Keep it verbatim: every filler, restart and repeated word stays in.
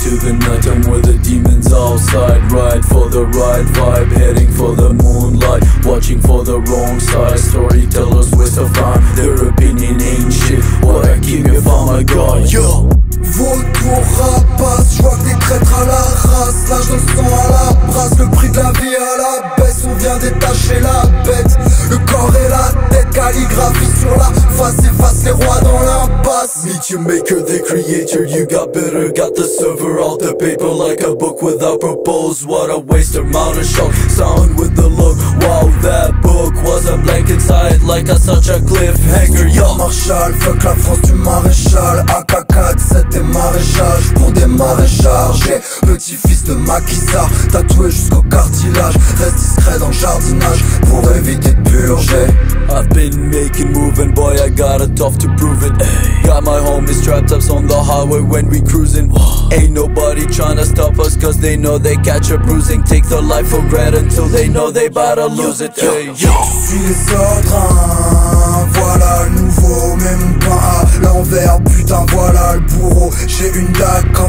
into the nighttime where the demons outside. Ride for the right vibe, heading for the moonlight, watching for the wrong side. Storytellers waste of time, their opinion ain't shit. What I keep if I'm a god, yo. Vautour rapace, j'vois que des traîtres à la race. L'âge dans le sang à la brasse, le prix de la vie à la baisse. On vient détacher la bête, le corps et la tête. Calligraphie sur la face, efface les rois dans l'impasse. Meet your maker, the creator, you got better. Got the server out the paper like a book without propose. What a waste, amount of shock, sound with the look. Wow, that book was a blank inside like a such a cliffhanger, yo. Marshall, fuck la France du maréchal. A K quatre sept et maréchage pour des maréchals. J'ai petit-fils de maquisard, tatoué jusqu'au cartilage. Reste discret dans le jardinage pour éviter de purger. I've been making move and boy I got a tough to prove it. Ay. Got my homies strapped up on the highway when we cruising. Ain't nobody tryna stop us cause they know they catch a bruising. Take the life for granted until they know they bout to lose it. Ay. Je suis les ordres, hein. Voilà le nouveau, mets mon pain à l'envers, putain voilà le bourreau. J'ai une dague quand